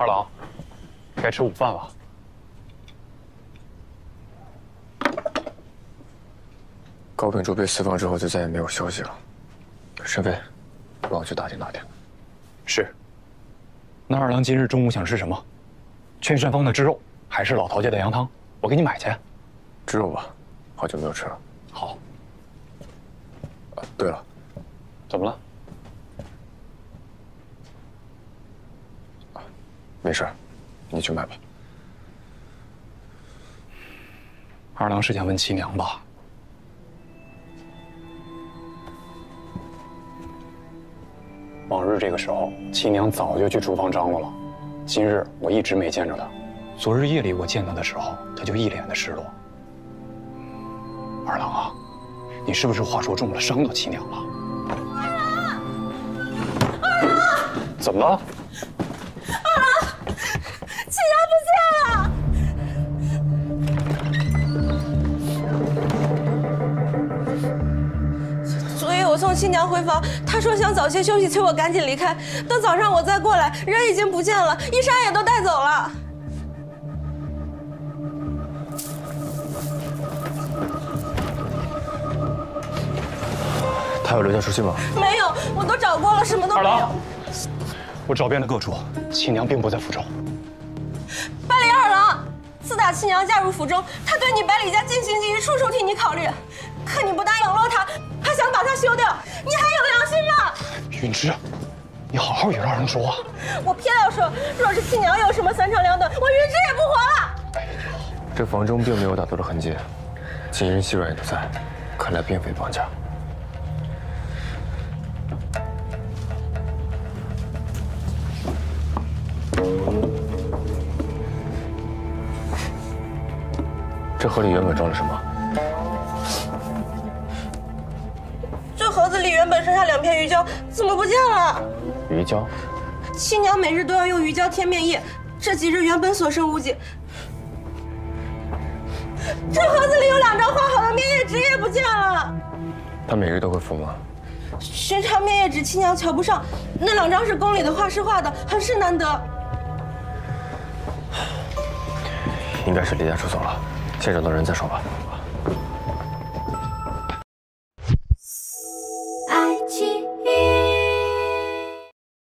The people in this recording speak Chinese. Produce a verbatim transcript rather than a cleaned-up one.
二郎，该吃午饭了。 高秉柱被释放之后，就再也没有消息了。申飞，帮我去打听打听。 是。那二郎今日中午想吃什么？劝善坊的汁肉，还是老陶家的羊汤？我给你买去。 汁肉吧，好久没有吃了。 好。 啊，对了， 怎么了？ 啊，没事，你去买吧。 二郎是想问七娘吧？往日这个时候，七娘早就去厨房张罗了。今日我一直没见着她。昨日夜里我见她的时候，她就一脸的失落。二郎啊，你是不是话说重了，伤到七娘了？ 二郎，二郎， 怎么了？ 二郎，七娘不见了。 我送七娘回房，她说想早些休息，催我赶紧离开。等早上我再过来，人已经不见了，衣裳也都带走了。 他有留下书信吗？ 没有，我都找过了，什么都没有。 我找遍了各处，七娘并不在府中。 百里二郎，自打七娘嫁入府中，她对你百里家尽心尽意，处处替你考虑，可你不但冷落她。 还想把他休掉，你还有良心吗？ 允之，你好好与二郎说话。 我偏要说，若是七娘有什么三长两短，我允之也不活了。 这房中并没有打斗的痕迹，锦衣、细软也都在，看来并非绑架。这盒里原本装了什么？ 盒子里原本剩下两片鱼胶，怎么不见了？ 鱼胶。 七娘每日都要用鱼胶添面液，这几日原本所剩无几。这盒子里有两张画好的面液纸也不见了。 她每日都会敷吗？ 寻常面液纸七娘瞧不上，那两张是宫里的画师画的，很是难得。 应该是离家出走了，先找到人再说吧。